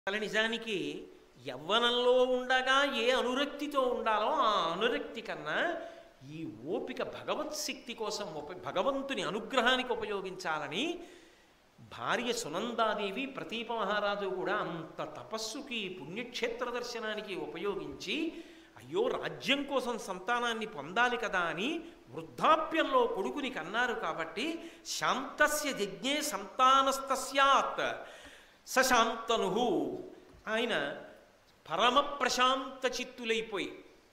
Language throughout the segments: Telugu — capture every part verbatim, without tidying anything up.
అసలు నిజానికి యవ్వనంలో ఉండగా ఏ అనురక్తితో ఉండాలో ఆ అనురక్తి కన్నా ఈ ఓపిక భగవత్ శక్తి కోసం ఉప భగవంతుని అనుగ్రహానికి ఉపయోగించాలని భార్య సునందాదేవి ప్రతీప మహారాజు కూడా అంత తపస్సుకి పుణ్యక్షేత్ర దర్శనానికి ఉపయోగించి అయ్యో రాజ్యం కోసం సంతానాన్ని పొందాలి కదా అని వృద్ధాప్యంలో కొడుకుని కన్నారు కాబట్టి శాంతస్య యజ్ఞే సంతానస్తస్యాత్ సశాంతను ఆయన పరమ ప్రశాంత చిత్తులైపోయి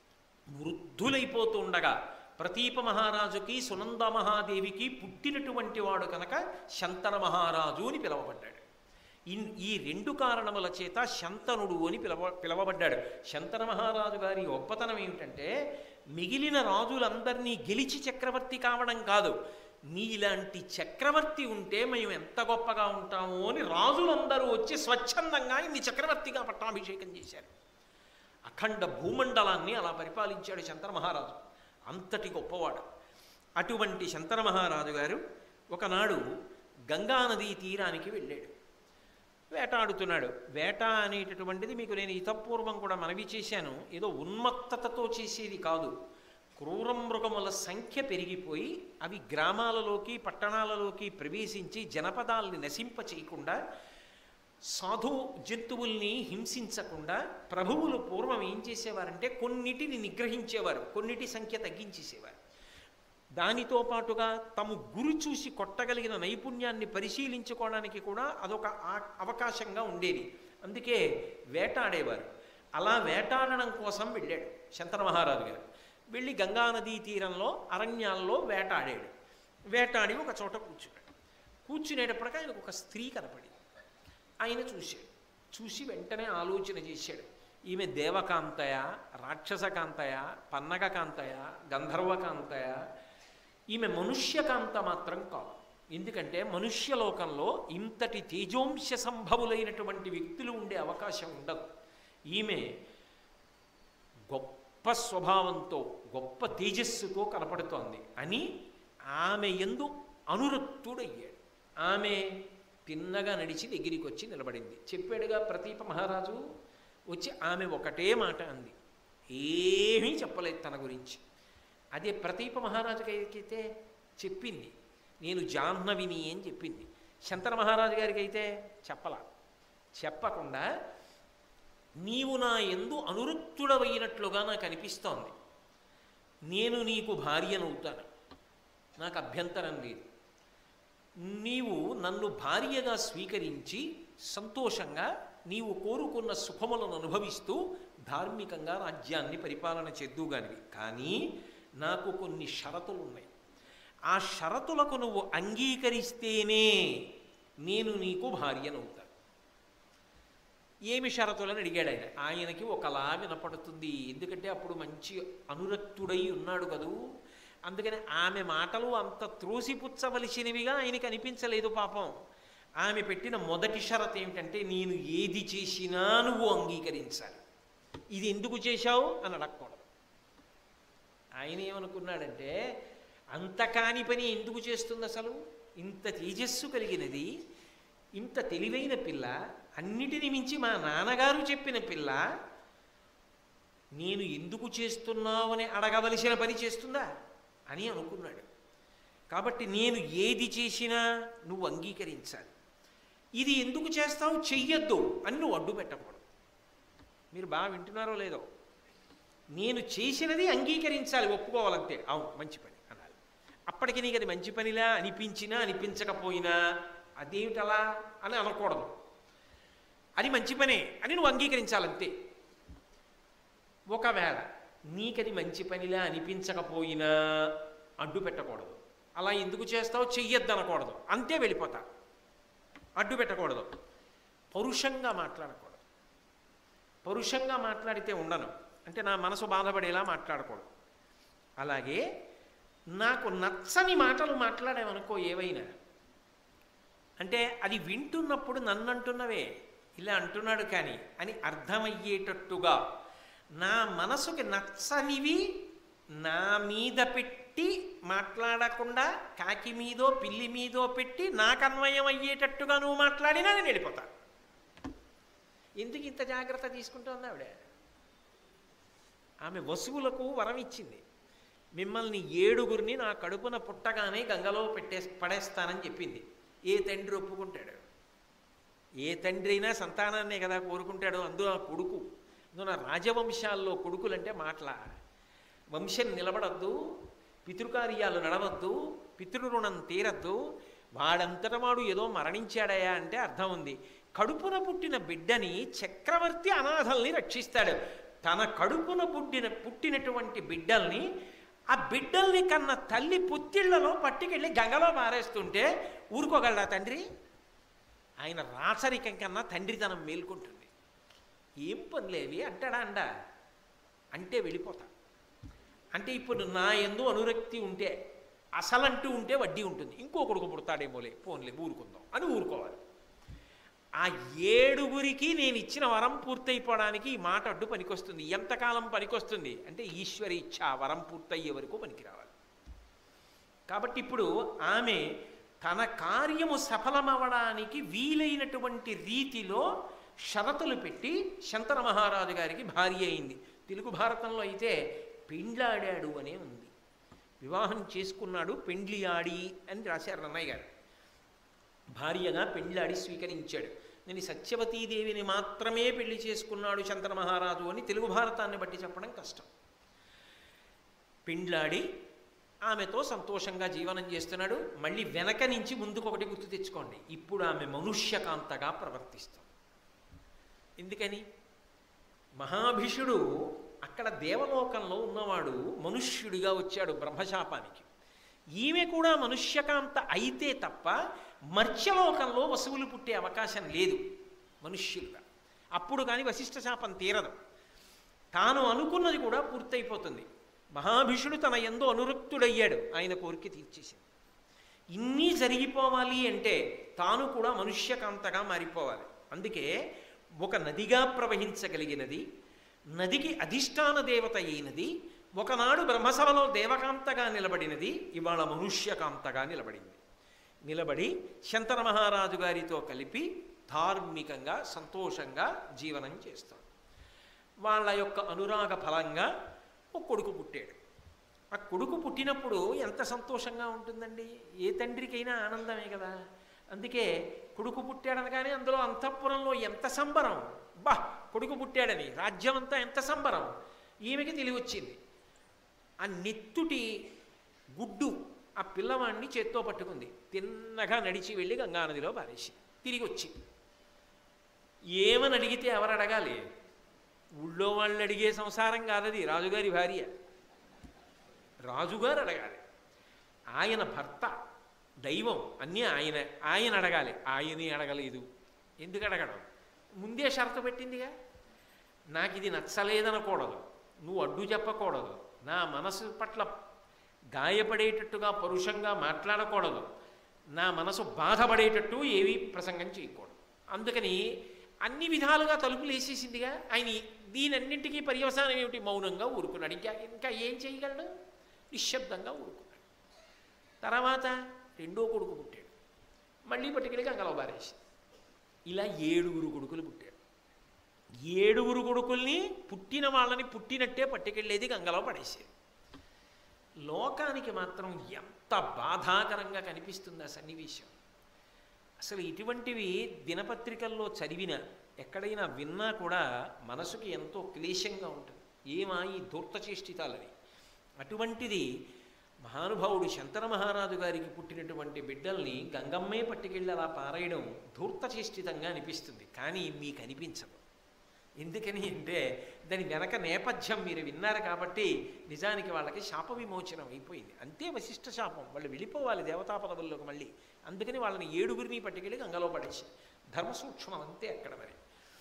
వృద్ధులైపోతుండగా ప్రతీప మహారాజుకి సునంద మహాదేవికి పుట్టినటువంటి వాడు కనుక శంతన మహారాజు అని పిలవబడ్డాడు. ఈ రెండు కారణముల చేత శంతనుడు అని పిలవ పిలవబడ్డాడు. శంతన మహారాజు గారి గొప్పతనం ఏమిటంటే మిగిలిన రాజులందరినీ గెలిచి చక్రవర్తి కావడం కాదు, నీలాంటి చక్రవర్తి ఉంటే మేము ఎంత గొప్పగా ఉంటామో అని రాజులందరూ వచ్చి స్వచ్ఛందంగా ఇన్ని చక్రవర్తిగా పట్టాభిషేకం చేశారు. అఖండ భూమండలాన్ని అలా పరిపాలించాడు శంతన మహారాజు, అంతటి గొప్పవాడు. అటువంటి శంతన మహారాజు గారు ఒకనాడు గంగానదీ తీరానికి వెళ్ళాడు, వేటాడుతున్నాడు. వేట అనేటటువంటిది మీకు నేను ఇతపూర్వం కూడా మనవి చేశాను, ఏదో ఉన్మత్తతతో చేసేది కాదు. క్రూర మృగముల సంఖ్య పెరిగిపోయి అవి గ్రామాలలోకి పట్టణాలలోకి ప్రవేశించి జనపదాల్ని నశింప చేయకుండా సాధు జంతువుల్ని హింసించకుండా ప్రభువులు పూర్వం ఏం చేసేవారంటే కొన్నిటిని నిగ్రహించేవారు, కొన్నిటి సంఖ్య తగ్గించేసేవారు. దానితో పాటుగా తమ గురి చూసి కొట్టగలిగిన నైపుణ్యాన్ని పరిశీలించుకోవడానికి కూడా అదొక అవకాశంగా ఉండేది. అందుకే వేటాడేవారు. అలా వేటాడడం కోసం వెళ్ళాడు శంతన మహారాజు గారు. వెళ్ళి గంగానదీ తీరంలో అరణ్యాల్లో వేటాడాడు. వేటాడి ఒక చోట కూర్చున్నాడు. కూర్చునేటప్పటికీ ఆయనకు ఒక స్త్రీ కనపడింది. ఆయన చూశాడు. చూసి వెంటనే ఆలోచన చేశాడు, ఈమె దేవకాంతయ, రాక్షసకాంతయ, పన్నగకాంతయ, గంధర్వకాంతయ, ఈమె మనుష్యకాంత మాత్రం కాదు. ఎందుకంటే మనుష్యలోకంలో ఇంతటి తేజోంశ సంభవులైనటువంటి వ్యక్తులు ఉండే అవకాశం ఉండదు. ఈమె గొప్ప స్వభావంతో గొప్ప తేజస్సుతో కనపడుతోంది అని ఆమె యందు అనురక్తుడయ్యాడు. ఆమె తిన్నగా నడిచి దగ్గరికి వచ్చి నిలబడింది. చెప్పాడుగా ప్రతీప మహారాజు వచ్చి ఆమె ఒకటే మాట అంది, ఏమీ చెప్పలేదు తన గురించి. అదే ప్రతీప మహారాజుకి అయితే చెప్పింది, నేను జాహ్నవిని అని చెప్పింది. శంతన మహారాజు గారికి అయితే చెప్పలా. చెప్పకుండా నీవు నా యందు అనురక్తుడవైనట్లుగా నాకు అనిపిస్తోంది, నేను నీకు భార్యనవుతాను, నాకు అభ్యంతరం లేదు, నీవు నన్ను భార్యగా స్వీకరించి సంతోషంగా నీవు కోరుకున్న సుఖములను అనుభవిస్తూ ధార్మికంగా రాజ్యాన్ని పరిపాలన చేద్దుగానివి. కానీ నాకు కొన్ని షరతులు ఉన్నాయి. ఆ షరతులకు నువ్వు అంగీకరిస్తేనే నేను నీకు భార్యనవుతాను. ఏమి షరతులని అడిగాడు ఆయన. ఆయనకి ఒకలా వినపడుతుంది, ఎందుకంటే అప్పుడు మంచి అనురక్తుడై ఉన్నాడు కదూ. అందుకని ఆమె మాటలు అంత త్రోసిపుచ్చవలసినవిగా ఆయనకి అనిపించలేదు పాపం. ఆమె పెట్టిన మొదటి షరతు ఏమిటంటే నేను ఏది చేసినా నువ్వు అంగీకరించాలి. ఇది ఎందుకు చేశావు అని అడగకూడదు. ఆయన ఏమనుకున్నాడంటే అంత కాని పని ఎందుకు చేస్తుంది అసలు, ఇంత తేజస్సు కలిగినది, ఇంత తెలివైన పిల్ల, అన్నిటిని మించి మా నాన్నగారు చెప్పిన పిల్ల, నేను ఎందుకు చేస్తున్నావు అని అడగవలసిన పని చేస్తుందా అని అనుకున్నాడు. కాబట్టి నేను ఏది చేసినా నువ్వు అంగీకరించాలి. ఇది ఎందుకు చేస్తావు, చెయ్యొద్దు అని నువ్వు అడ్డు పెట్టకూడదు. మీరు బాగా వింటున్నారో లేదో, నేను చేసినది అంగీకరించాలి, ఒప్పుకోవాలంతే. అవును మంచి పని అనాలి. అప్పటికి నీకు అది మంచి పనిలా అనిపించినా అనిపించకపోయినా అదేమిటలా అని అనకూడదు. అది మంచి పనే అని నువ్వు అంగీకరించాలంతే. ఒకవేళ నీకది మంచి పనిలా అనిపించకపోయినా అడ్డు పెట్టకూడదు. అలా ఎందుకు చేస్తావు, చెయ్యొద్దు అనకూడదు, అంతే వెళ్ళిపోతా. అడ్డు పెట్టకూడదు. పరుషంగా మాట్లాడకూడదు. పరుషంగా మాట్లాడితే ఉండను అంటే నా మనసు బాధపడేలా మాట్లాడకూడదు. అలాగే నాకు నచ్చని మాటలు మాట్లాడామనుకో ఏవైనా, అంటే అది వింటున్నప్పుడు నన్ను అంటున్నవే ఇలా అంటున్నాడు కానీ అని అర్థమయ్యేటట్టుగా నా మనసుకి నచ్చనివి నా మీద పెట్టి మాట్లాడకుండా కాకి మీదో పిల్లి మీదో పెట్టి నాకు అన్వయం అయ్యేటట్టుగా నువ్వు మాట్లాడినా నేను వెళ్ళిపోతా. ఎందుకు ఇంత జాగ్రత్త తీసుకుంటోంది ఆవిడ? ఆమె వసువులకు వరం ఇచ్చింది, మిమ్మల్ని ఏడుగురిని నా కడుపున పుట్టగానే గంగలో పెట్టే పడేస్తానని చెప్పింది. ఏ తండ్రి ఒప్పుకుంటాడు? ఏ తండ్రి అయినా సంతానాన్నే కదా కోరుకుంటాడు. అందులో కొడుకు, అందులో రాజవంశాల్లో కొడుకులంటే మాటల. వంశం నిలబడద్దు, పితృకార్యాలు నడవద్దు, పితృరుణం తీరద్దు. వాడంతట వాడు ఏదో మరణించాడయా అంటే అర్థం ఉంది. కడుపున పుట్టిన బిడ్డని చక్రవర్తి అనాథల్ని రక్షిస్తాడు. తన కడుపున పుట్టిన పుట్టినటువంటి బిడ్డల్ని, ఆ బిడ్డల్ని కన్న తల్లి పుత్తిళ్లలో పట్టుకెళ్ళి గంగలో పారేస్తుంటే ఊరుకోగలడా తండ్రి? ఆయన రాచరికం కన్నా తండ్రితనం మేల్కొంటుంది. ఏం పనులేవి అంటాడా? అండ అంటే వెళ్ళిపోతా. అంటే ఇప్పుడు నా యందు అనురక్తి ఉంటే, అసలంటూ ఉంటే వడ్డీ ఉంటుంది, ఇంకో కొడుకు పుడతాడేమోలే, పోన్లే ఊరుకుందాం అని ఊరుకోవాలి. ఆ ఏడుగురికి నేను ఇచ్చిన వరం పూర్తయిపోవడానికి ఈ మాట అడ్డు పనికొస్తుంది. ఎంతకాలం పనికొస్తుంది అంటే ఈశ్వరి ఇచ్చ వరం పూర్తయ్యే వరకు పనికి రావాలి. కాబట్టి ఇప్పుడు ఆమె తన కార్యము సఫలమవడానికి వీలైనటువంటి రీతిలో షరతులు పెట్టి శంతన మహారాజు గారికి భార్య అయింది. తెలుగు భారతంలో అయితే పెండ్లాడాడు అనే ఉంది. వివాహం చేసుకున్నాడు, పెండ్లి ఆడి అని రాశారు నన్నయ్య గారు. భార్యగా పెండ్లాడి స్వీకరించాడు. నేను సత్యవతీదేవిని మాత్రమే పెళ్లి చేసుకున్నాడు శంతన మహారాజు అని తెలుగు భారతాన్ని బట్టి చెప్పడం కష్టం. పెండ్లాడి ఆమెతో సంతోషంగా జీవనం చేస్తున్నాడు. మళ్ళీ వెనక నుంచి ముందుకు ఒకటి గుర్తు తెచ్చుకోండి, ఇప్పుడు ఆమె మనుష్యకాంతగా ప్రవర్తిస్తుంది. ఎందుకని? మహాభిషుడు అక్కడ దేవలోకంలో ఉన్నవాడు మనుష్యుడిగా వచ్చాడు బ్రహ్మశాపానికి. ఈమె కూడా మనుష్యకాంత అయితే తప్ప మర్త్యలోకంలో వసువులు పుట్టే అవకాశం లేదు మనుష్యులుగా. అప్పుడు కానీ వశిష్ఠ శాపం తీరదు. తాను అనుకున్నది కూడా పూర్తయిపోతుంది. మహాభిషుడు తన యందు అనురక్తుడయ్యాడు, ఆయన కోరిక తీర్చేసింది. ఇన్ని జరిగిపోవాలి అంటే తాను కూడా మనుష్యకాంతగా మారిపోవాలి. అందుకే ఒక నదిగా ప్రవహించగలిగినది, నదికి అధిష్టాన దేవత అయినది, ఒకనాడు బ్రహ్మసభలో దేవకాంతగా నిలబడినది, ఇవాళ మనుష్యకాంతగా నిలబడింది. నిలబడి శంతన మహారాజు గారితో కలిపి ధార్మికంగా సంతోషంగా జీవనం చేస్తాడు. వాళ్ళ యొక్క అనురాగ ఫలంగా ఒక కొడుకు పుట్టాడు. ఆ కొడుకు పుట్టినప్పుడు ఎంత సంతోషంగా ఉంటుందండి? ఏ తండ్రికైనా ఆనందమే కదా. అందుకే కొడుకు పుట్టాడనగానే అందులో అంతఃపురంలో ఎంత సంబరం! బా, కొడుకు పుట్టాడని రాజ్యం అంతా ఎంత సంబరం! ఈమెకి తెలివచ్చింది. ఆ నెత్తుటి గుడ్డు ఆ పిల్లవాడిని చేత్తో పట్టుకుంది, తిన్నగా నడిచి వెళ్ళి గంగానదిలో పారేసి తిరిగి వచ్చి ఏమని అడిగితే ఎవరు అడగాలి? ఊళ్ళో వాళ్ళు అడిగే సంసారం కాదది. రాజుగారి భార్య, రాజుగారు అడగాలి. ఆయన భర్త, దైవం అన్నీ ఆయన ఆయన అడగాలి. ఆయనే అడగలేదు. ఎందుకు అడగడం? ముందే షరతు పెట్టిందిగా, నాకు ఇది నచ్చలేదనకూడదు, నువ్వు అడ్డు చెప్పకూడదు, నా మనసు పట్ల గాయపడేటట్టుగా పరుషంగా మాట్లాడకూడదు, నా మనసు బాధపడేటట్టు ఏవి ప్రసంగం చేయకూడదు. అందుకని అన్ని విధాలుగా తలుపులు వేసేసిందిగా. ఆయన దీనన్నింటికీ పర్యవసానం ఏమిటి? మౌనంగా ఊరుకున్నాడు. ఇంకా ఇంకా ఏం చేయగలడు? నిశ్శబ్దంగా ఊరుకున్నాడు. తర్వాత రెండో కొడుకు పుట్టాడు, మళ్ళీ పట్టుకెళ్ళి గంగలో బారేసి ఇలా ఏడుగురు కొడుకులు పుట్టాడు. ఏడుగురు కొడుకుల్ని పుట్టిన వాళ్ళని పుట్టినట్టే పట్టుకెళ్ళేది, గంగలో పడేసేది. లోకానికి మాత్రం ఎంత బాధాకరంగా కనిపిస్తుంది ఆ సన్నివేశం. అసలు ఇటువంటివి దినపత్రికల్లో చదివినా ఎక్కడైనా విన్నా కూడా మనసుకి ఎంతో క్లేశంగా ఉంటుంది. ఏమా ఈ ధూర్తచేష్టితాలని. అటువంటిది మహానుభావుడు శంతన మహారాజు గారికి పుట్టినటువంటి బిడ్డల్ని గంగమ్మే పట్టుకెళ్ళి అలా పారేయడం ధూర్తచేష్టితంగా అనిపిస్తుంది, కానీ మీకు అనిపించదు. ఎందుకని అంటే దాని వెనక నేపథ్యం మీరు విన్నారు కాబట్టి నిజానికి వాళ్ళకి శాప విమోచనం అయిపోయింది. అంతే వశిష్ఠ శాపం, వాళ్ళు వెళ్ళిపోవాలి దేవతా పదవుల్లోకి మళ్ళీ. అందుకని వాళ్ళని ఏడుగురిని పట్టుకెళ్ళి గంగలో పడేసి ధర్మ సూక్ష్మం అంతే అక్కడ. మరి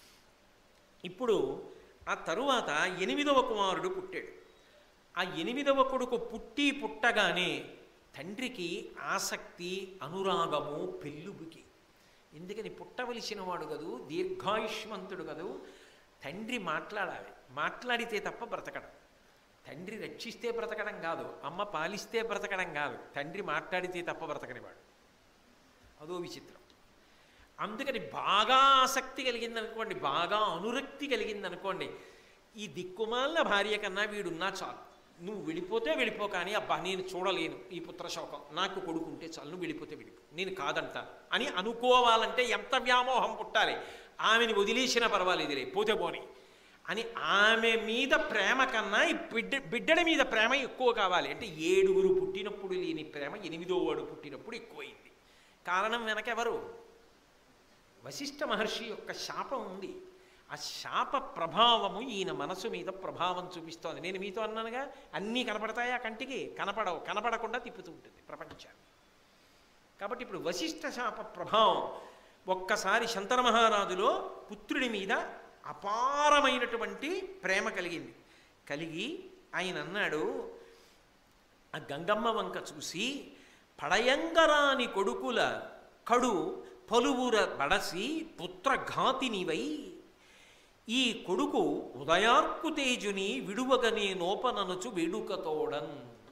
ఇప్పుడు ఆ తరువాత ఎనిమిదవ కుమారుడు పుట్టాడు. ఆ ఎనిమిదవ కొడుకు పుట్టి పుట్టగానే తండ్రికి ఆసక్తి, అనురాగము పెళ్ళుబుకి. ఎందుకని? పుట్టవలసిన వాడు కదూ, దీర్ఘాయుష్మంతుడు కదూ. తండ్రి మాట్లాడాలి, మాట్లాడితే తప్ప బ్రతకడం. తండ్రి రక్షిస్తే బ్రతకడం కాదు, అమ్మ పాలిస్తే బ్రతకడం కాదు, తండ్రి మాట్లాడితే తప్ప బ్రతకనివాడు. అదో విచిత్రం. అందుకని బాగా ఆసక్తి కలిగిందనుకోండి, బాగా అనురక్తి కలిగిందనుకోండి, ఈ దిక్కుమాలిన భార్య కన్నా వీడున్నా చాలు, నువ్వు వెళ్ళిపోతే వెళ్ళిపో, కానీ అబ్బా నేను చూడలేను ఈ పుత్రశోకం, నాకు కొడుకుంటే చాలు, నువ్వు వెళ్ళిపోతే వెళ్ళిపో, నేను కాదంటాను అని అనుకోవాలంటే ఎంత వ్యామోహం పుట్టాలి. ఆమెని వదిలేసినా పర్వాలేదులే, పోతే పోని అని ఆమె మీద ప్రేమ కన్నా ఈ బిడ్డ బిడ్డడి మీద ప్రేమ ఎక్కువ కావాలి. అంటే ఏడుగురు పుట్టినప్పుడు లేని ప్రేమ ఎనిమిదో వాడు పుట్టినప్పుడు ఎక్కువైంది. కారణం వెనకెవరు? వశిష్ఠ మహర్షి యొక్క శాపం ఉంది. ఆ శాప ప్రభావము ఈయన మనసు మీద ప్రభావం చూపిస్తోంది. నేను మీతో అన్నానుగా, అన్నీ కనపడతాయా కంటికి? కనపడవు, కనపడకుండా తిప్పుతూ ఉంటుంది ప్రపంచాన్ని. కాబట్టి ఇప్పుడు వశిష్ఠ శాప ప్రభావం ఒక్కసారి శంతన మహారాజులో పుత్రుడి మీద అపారమైనటువంటి ప్రేమ కలిగింది. కలిగి ఆయన అన్నాడు, ఆ గంగమ్మ వంక చూసి, పడయంగరాని కొడుకుల కడు పలువుర బడసి పుత్రఘాతినివై, ఈ కొడుకు ఉదయార్కు తేజుని విడువగనే నోపననుచు వేడుకతోడన్.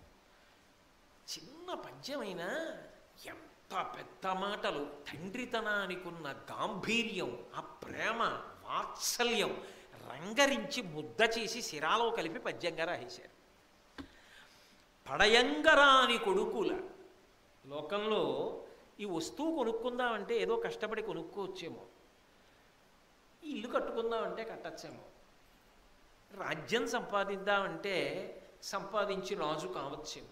చిన్న పద్యమైన ఎంత పెద్ద మాటలు, తండ్రితనానికున్న గాంభీర్యం, ఆ ప్రేమ వాత్సల్యం రంగరించి ముద్ద చేసి శిరాలో కలిపి పద్యంగా రాసేశారు. పడయంగరాని కొడుకుల, లోకంలో ఈ వస్తువు కొనుక్కుందామంటే ఏదో కష్టపడి కొనుక్కోవచ్చేమో, ఇల్లు కట్టుకుందామంటే కట్టచ్చేమో, రాజ్యం సంపాదిద్దామంటే సంపాదించి రాజు కావచ్చేమో,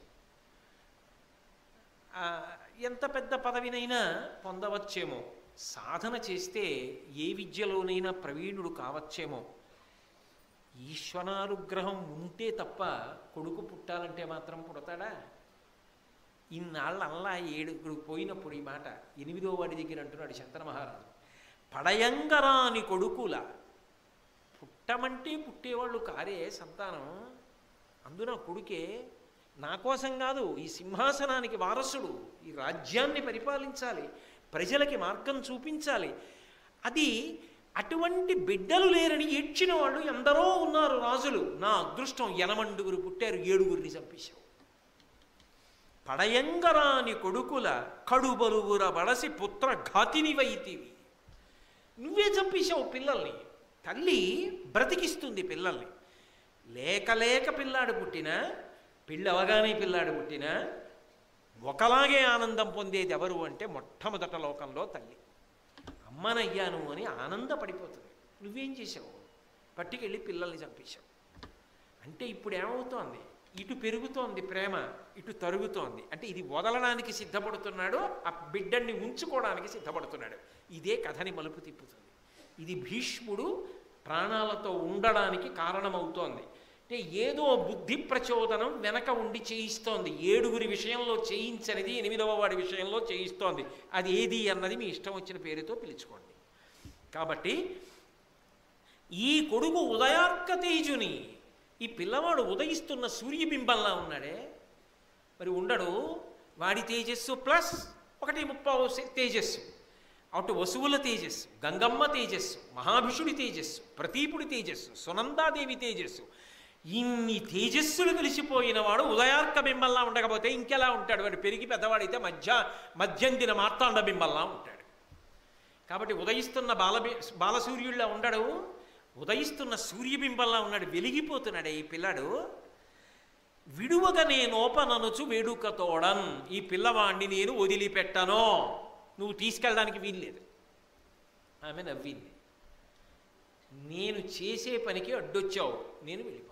ఎంత పెద్ద పదవినైనా పొందవచ్చేమో, సాధన చేస్తే ఏ విద్యలోనైనా ప్రవీణుడు కావచ్చేమో. ఈశ్వరానుగ్రహం ఉంటే తప్ప కొడుకు పుట్టాలంటే మాత్రం పుడతాడా? ఇన్నాళ్ళ అల్లా ఏడుగురు పోయినప్పుడు ఈ మాట ఎనిమిదో వాడి దగ్గర అంటున్నాడు శంతన మహారాజు. పడయంగరాని కొడుకుల, పుట్టమంటే పుట్టేవాళ్ళు కారే సంతానం, అందున కొడుకే. నా కోసం కాదు, ఈ సింహాసనానికి వారసుడు, ఈ రాజ్యాన్ని పరిపాలించాలి, ప్రజలకి మార్గం చూపించాలి. అది అటువంటి బిడ్డలు లేరని ఏడ్చిన వాళ్ళు ఎందరో ఉన్నారు రాజులు. నా అదృష్టం ఎనమండుగురు పుట్టారు, ఏడుగురిని చంపేశావు. పడయంగరాని కొడుకుల కడుబలువుర బడసి పుత్ర ఘాతినివైతివి. నువ్వే చంపేశావు పిల్లల్ని. తల్లి బ్రతికిస్తుంది పిల్లల్ని. లేక లేక పిల్లాడు పుట్టినా, పెళ్ళి అవగానే పిల్లాడు పుట్టినా ఒకలాగే ఆనందం పొందేది ఎవరు అంటే మొట్టమొదట లోకంలో తల్లి. అమ్మనయ్యాను అని ఆనందపడిపోతుంది. నువ్వేం చేసావు? పట్టుకెళ్ళి పిల్లల్ని చంపేశావు. అంటే ఇప్పుడు ఏమవుతోంది? ఇటు పెరుగుతోంది ప్రేమ, ఇటు తరుగుతోంది. అంటే ఇది వదలడానికి సిద్ధపడుతున్నాడు, ఆ బిడ్డన్ని ఉంచుకోవడానికి సిద్ధపడుతున్నాడు. ఇదే కథని మలుపు తిప్పుతుంది. ఇది భీష్ముడు ప్రాణాలతో ఉండడానికి కారణమవుతోంది. అంటే ఏదో బుద్ధి ప్రచోదనం వెనక ఉండి చేయిస్తోంది. ఏడుగురి విషయంలో చేయించనిది ఎనిమిదవ వాడి విషయంలో చేయిస్తోంది. అది ఏది అన్నది మీ ఇష్టం వచ్చిన పేరుతో పిలుచుకోండి. కాబట్టి ఈ కొడుకు ఉదయార్క తేజుని, ఈ పిల్లవాడు ఉదయిస్తున్న సూర్యబింబంలా ఉన్నాడే, మరి ఉండడు. వాడి తేజస్సు ప్లస్ ఒకటి ముప్పావు తేజస్సు, అటు వసువుల తేజస్సు, గంగమ్మ తేజస్సు, మహాభిషుడి తేజస్సు, ప్రతీపుడి తేజస్సు, సునందాదేవి తేజస్సు, ఇన్ని తేజస్సులు కలిసిపోయిన వాడు ఉదయార్క బింబంలా ఉండకపోతే ఇంకెలా ఉంటాడు? వాడు పెరిగి పెద్దవాడైతే మధ్య మధ్యందిన మార్తాండ బింబంలా ఉంటాడు. కాబట్టి ఉదయిస్తున్న బాలబి బాలసూర్యుడిలా ఉండడు, ఉదయిస్తున్న సూర్యబింబంలా ఉన్నాడు. వెలిగిపోతున్నాడే ఈ పిల్లాడు. విడువగా నేనోపననుచు వేడుకతోడన్, ఈ పిల్లవాడిని నేను వదిలిపెట్టను, నువ్వు తీసుకెళ్ళడానికి వీల్లేదు. ఆమె నవ్వింది. నేను చేసే పనికి అడ్డొచ్చావు, నేను వెళ్ళిపోతాను.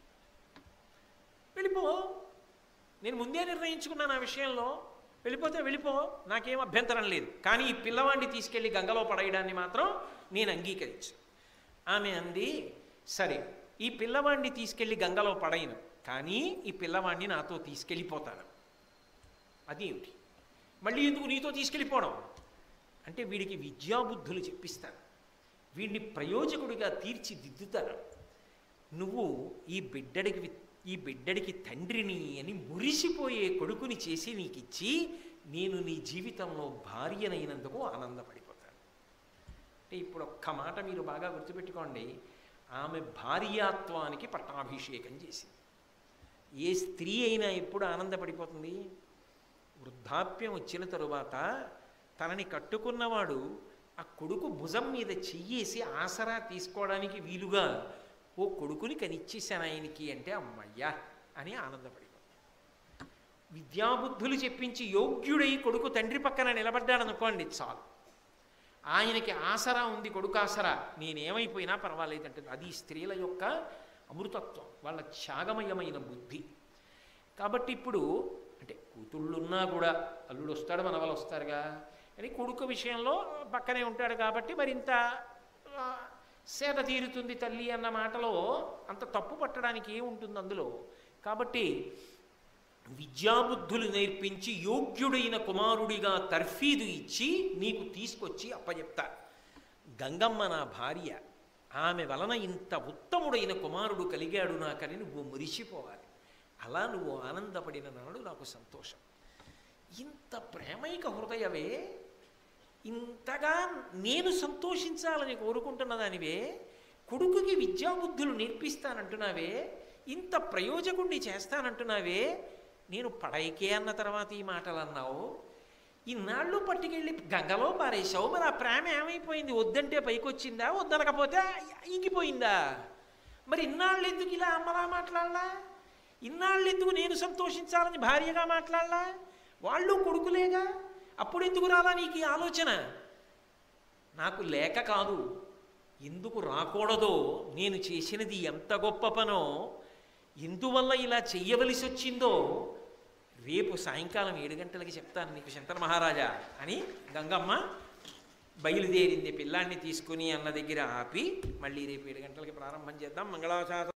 వెళ్ళిపో, నేను ముందే నిర్ణయించుకున్నాను ఆ విషయంలో. వెళ్ళిపోతే వెళ్ళిపో, నాకేం అభ్యంతరం లేదు. కానీ ఈ పిల్లవాడిని తీసుకెళ్ళి గంగలో పడేయడాన్ని మాత్రం నేను అంగీకరించు. ఆమె అంది, సరే ఈ పిల్లవాడిని తీసుకెళ్ళి గంగలో పడైను, కానీ ఈ పిల్లవాడిని నాతో తీసుకెళ్ళిపోతాను. అదేమిటి? మళ్ళీ ఎందుకు నీతో తీసుకెళ్ళిపోవడం? అంటే వీడికి విద్యాబుద్ధులు చెప్పిస్తాను, వీడిని ప్రయోజకుడిగా తీర్చిదిద్దుతాను. నువ్వు ఈ బిడ్డడికి ఈ బిడ్డడికి తండ్రిని అని మురిసిపోయే కొడుకుని చేసి నీకు ఇచ్చి నేను నీ జీవితంలో భార్యనైనందుకు ఆనందపడిపోతాను. అంటే ఇప్పుడు ఒక్క మాట మీరు బాగా గుర్తుపెట్టుకోండి. ఆమె భార్యాత్వానికి పట్టాభిషేకం చేసింది. ఏ స్త్రీ అయినా ఎప్పుడు ఆనందపడిపోతుంది? వృద్ధాప్యం వచ్చిన తరువాత తనని కట్టుకున్నవాడు ఆ కొడుకు భుజం మీద చెయ్యేసి ఆసరా తీసుకోవడానికి వీలుగా ఓ కొడుకుని కనిచ్చేశాను ఆయనకి అంటే అమ్మయ్యా అని ఆనందపడి విద్యాబుద్ధులు చెప్పించి యోగ్యుడై కొడుకు తండ్రి పక్కన నిలబడ్డాడనుకోండి చాలు. ఆయనకి ఆసరా ఉంది, కొడుకు ఆసరా, నేనేమైపోయినా పర్వాలేదంటుంది. అది స్త్రీల యొక్క అమృతత్వం, వాళ్ళ త్యాగమయమైన బుద్ధి. కాబట్టి ఇప్పుడు అంటే కూతుళ్ళున్నా కూడా అల్లుడు వస్తాడు, మనవలు వస్తారుగా, అని కొడుకు విషయంలో పక్కనే ఉంటాడు కాబట్టి మరింత సేద తీరుతుంది తల్లి అన్న మాటలో అంత తప్పు పట్టడానికి ఏముంటుంది అందులో. కాబట్టి విద్యాబుద్ధులు నేర్పించి యోగ్యుడైన కుమారుడిగా తర్ఫీదు ఇచ్చి నీకు తీసుకొచ్చి అప్పచెప్తా. గంగమ్మ నా భార్య, ఆమె వలన ఇంత ఉత్తముడైన కుమారుడు కలిగాడు నాకని నువ్వు మురిసిపోవాలి. అలా నువ్వు ఆనందపడిన నాడు నాకు సంతోషం. ఇంత ప్రేమైక హృదయవే, ఇంతగా నేను సంతోషించాలని కోరుకుంటున్న దానివే, కొడుకుకి విద్యాబుద్ధులు నేర్పిస్తానంటున్నావే, ఇంత ప్రయోజకుడిని చేస్తానంటున్నావే, నేను పడైకే అన్న తర్వాత ఈ మాటలు అన్నావు. ఇన్నాళ్ళు పట్టుకెళ్ళి గంగలో పారేశావు, మరి ఆ ప్రేమ ఏమైపోయింది? వద్దంటే పైకొచ్చిందా, వద్దనకపోతే ఇంకిపోయిందా? మరి ఇన్నాళ్ళు ఎందుకు ఇలా అమ్మలా మాట్లాడలా? ఇన్నాళ్ళు ఎందుకు నేను సంతోషించాలని భార్యగా మాట్లాడలా? వాళ్ళు కొడుకులేగా, అప్పుడు ఎందుకు రాలా నీకు ఈ ఆలోచన? నాకు లేక కాదు, ఎందుకు రాకూడదో, నేను చేసినది ఎంత గొప్ప పనో, ఎందువల్ల ఇలా చెయ్యవలసి వచ్చిందో రేపు సాయంకాలం ఏడు గంటలకి చెప్తాను నీకు శంకర మహారాజా అని గంగమ్మ బయలుదేరింది పిల్లాన్ని తీసుకుని అన్న దగ్గర ఆపి, మళ్ళీ రేపు ఏడు గంటలకి ప్రారంభం చేద్దాం. మంగళాశాసనం